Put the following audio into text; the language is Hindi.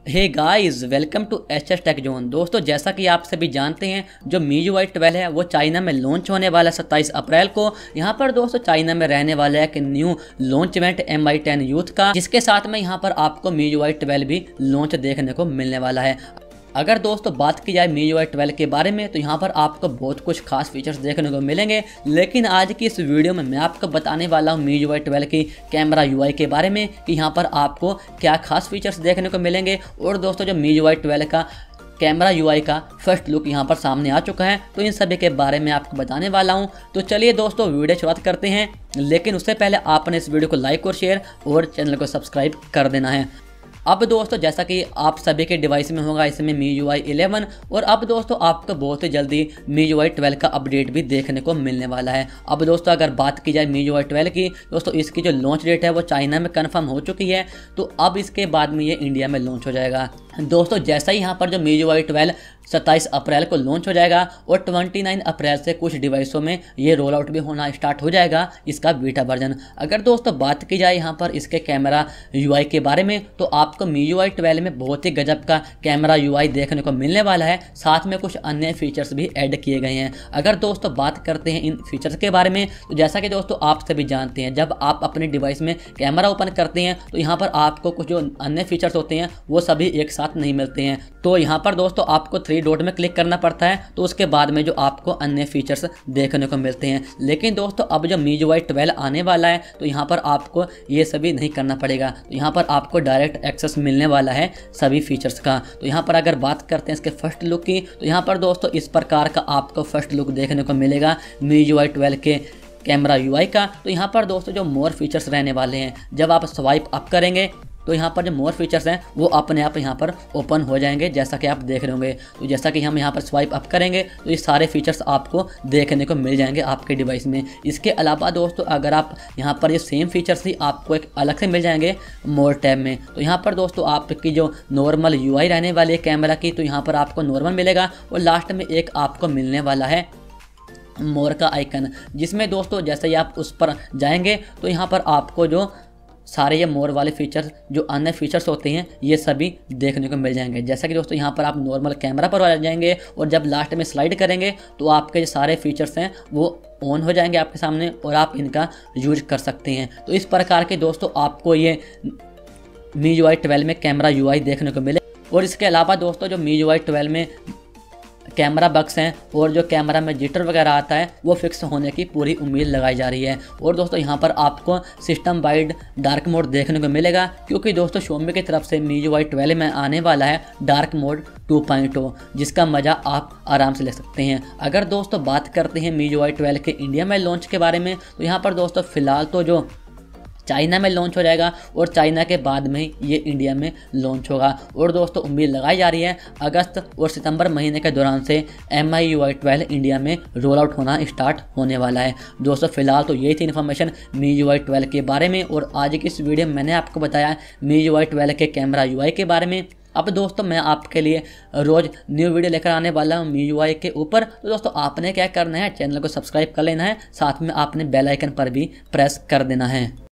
Hey guys, welcome to H tech zone. दोस्तों, जैसा कि आप सभी जानते हैं, जो MIUI 12 है वो चाइना में लॉन्च होने वाला है 27 अप्रैल को। यहाँ पर दोस्तों चाइना में रहने वाला है एक new launch event MI10 youth का, जिसके साथ में यहाँ पर आपको MIUI 12 भी लॉन्च देखने को मिलने वाला है। अगर दोस्तों बात की जाए MIUI 12 के बारे में, तो यहाँ पर आपको बहुत कुछ खास फीचर्स देखने को मिलेंगे। लेकिन आज की इस वीडियो में मैं आपको बताने वाला हूँ MIUI 12 की कैमरा UI के बारे में कि यहाँ पर आपको क्या खास फीचर्स देखने को मिलेंगे। और दोस्तों जो MIUI 12 का कैमरा UI का फर्स्ट लुक यहाँ पर सामने आ चुका है, तो इन सभी के बारे में आपको बताने वाला हूँ। तो चलिए दोस्तों वीडियो शुरुआत करते हैं, लेकिन उससे पहले आपने इस वीडियो को लाइक और शेयर और चैनल को सब्सक्राइब कर देना है। अब दोस्तों जैसा कि आप सभी के डिवाइस में होगा इसमें MIUI 11, और अब दोस्तों आपको बहुत ही जल्दी MIUI 12 का अपडेट भी देखने को मिलने वाला है। अब दोस्तों अगर बात की जाए MIUI 12 की, दोस्तों इसकी जो लॉन्च डेट है वो चाइना में कंफर्म हो चुकी है, तो अब इसके बाद में ये इंडिया में लॉन्च हो जाएगा। दोस्तों जैसा ही यहाँ पर जो MIUI 12 27 अप्रैल को लॉन्च हो जाएगा और 29 अप्रैल से कुछ डिवाइसों में ये रोल आउट भी होना स्टार्ट हो जाएगा इसका बीटा वर्जन। अगर दोस्तों बात की जाए यहाँ पर इसके कैमरा UI के बारे में, तो आपको MIUI 12 में बहुत ही गजब का कैमरा UI देखने को मिलने वाला है। साथ में कुछ अन्य फीचर्स भी ऐड किए गए हैं। अगर दोस्तों बात करते हैं इन फीचर्स के बारे में, तो जैसा कि दोस्तों आप सभी जानते हैं, जब आप अपने डिवाइस में कैमरा ओपन करते हैं तो यहाँ पर आपको कुछ जो अन्य फीचर्स होते हैं वो सभी एक साथ नहीं मिलते हैं। तो यहाँ पर दोस्तों आपको 3 डॉट में क्लिक करना पड़ता है, तो उसके बाद में जो आपको अन्य फीचर्स देखने को मिलते हैं। लेकिन दोस्तों अब जो MIUI 12 आने वाला है, तो यहाँ पर आपको ये सभी नहीं करना पड़ेगा। तो यहाँ पर आपको डायरेक्ट एक्सेस मिलने वाला है सभी फीचर्स का। तो यहाँ पर अगर बात करते हैं इसके फर्स्ट लुक की, तो यहाँ पर दोस्तों इस प्रकार का आपको फर्स्ट लुक देखने को मिलेगा MIUI 12 के कैमरा UI का। तो यहाँ पर दोस्तों जो मोर फीचर्स रहने वाले हैं, जब आप स्वाइप अप करेंगे तो यहाँ पर जो मोर फीचर्स हैं वो अपने आप यहाँ पर ओपन हो जाएंगे, जैसा कि आप देख रहे होंगे। तो जैसा कि हम यहाँ पर स्वाइप अप करेंगे तो ये सारे फीचर्स आपको देखने को मिल जाएंगे आपके डिवाइस में। इसके अलावा दोस्तों अगर आप यहाँ पर ये सेम फीचर्स ही आपको एक अलग से मिल जाएंगे मोर टैब में। तो यहाँ पर दोस्तों आपकी जो नॉर्मल UI रहने वाली है कैमरा की, तो यहाँ पर आपको नॉर्मल मिलेगा, और लास्ट में एक आपको मिलने वाला है मोर का आइकन, जिसमें दोस्तों जैसे ही आप उस पर जाएंगे तो यहाँ पर आपको जो सारे ये मोर वाले फीचर्स, जो अन्य फीचर्स होते हैं, ये सभी देखने को मिल जाएंगे। जैसा कि दोस्तों यहाँ पर आप नॉर्मल कैमरा पर आ जाएंगे और जब लास्ट में स्लाइड करेंगे तो आपके जो सारे फीचर्स हैं वो ऑन हो जाएंगे आपके सामने और आप इनका यूज कर सकते हैं। तो इस प्रकार के दोस्तों आपको ये MIUI 12 में कैमरा UI देखने को मिले। और इसके अलावा दोस्तों जो MIUI 12 में कैमरा बग्स हैं और जो कैमरा में जिटर वगैरह आता है वो फिक्स होने की पूरी उम्मीद लगाई जा रही है। और दोस्तों यहाँ पर आपको सिस्टम वाइड डार्क मोड देखने को मिलेगा, क्योंकि दोस्तों Xiaomi की तरफ से MIUI 12 में आने वाला है डार्क मोड 2.0, जिसका मज़ा आप आराम से ले सकते हैं। अगर दोस्तों बात करते हैं MIUI 12 के इंडिया में लॉन्च के बारे में, तो यहाँ पर दोस्तों फ़िलहाल तो जो चाइना में लॉन्च हो जाएगा और चाइना के बाद में ये इंडिया में लॉन्च होगा। और दोस्तों उम्मीद लगाई जा रही है अगस्त और सितंबर महीने के दौरान से MIUI 12 इंडिया में रोल आउट होना स्टार्ट होने वाला है। दोस्तों फिलहाल तो यही थी इन्फॉर्मेशन MIUI 12 के बारे में, और आज की इस वीडियो में मैंने आपको बताया MIUI 12 के कैमरा UI के बारे में। अब दोस्तों मैं आपके लिए रोज़ न्यू वीडियो लेकर आने वाला हूँ MIUI के ऊपर। तो दोस्तों आपने क्या करना है, चैनल को सब्सक्राइब कर लेना है, साथ में आपने बेल आइकन पर भी प्रेस कर देना है।